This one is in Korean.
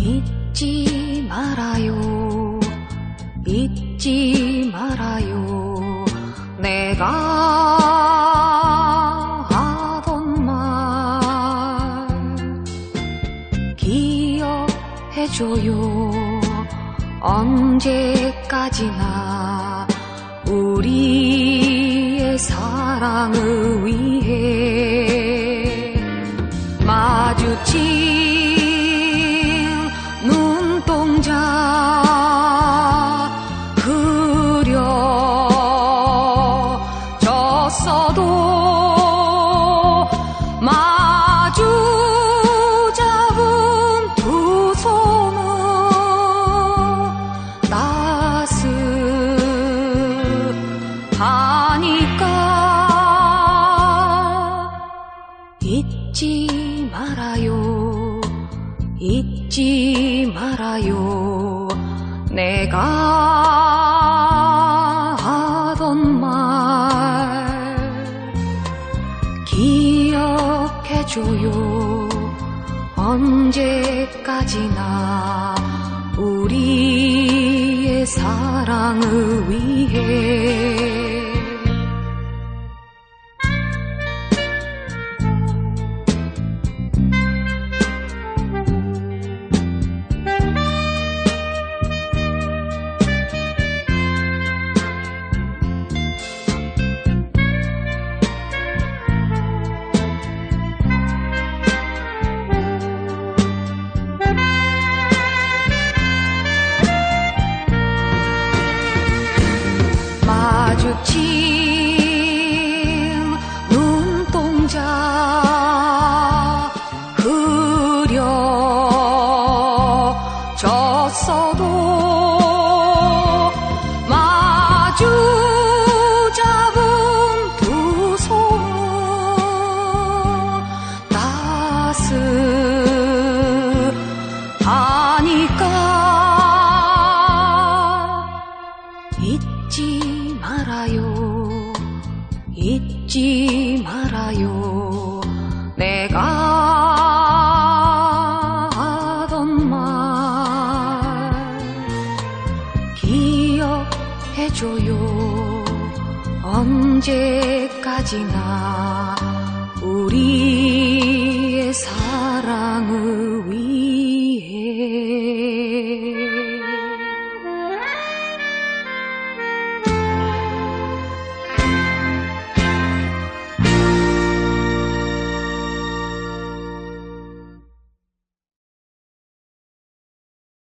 잊지 말아요, 잊지 말아요. 내가 하던 말 기억해줘요. 언제까지나 우리의 사랑을 위해 마주친 눈동자 흐려졌어도 마주 잡은 두 손은 따스하니까 잊지 말아요, 잊지 말아요. 내가 하던 말 기억해줘요. 언제까지나 우리의 사랑을 위해 마주친 눈동자 흐려졌어도 마주 잡은 두 손은 따스하니까 잊지 말아요, 잊지 말아요. 내가 하던 말 기억해줘요. 언제까지나 우리의 사랑을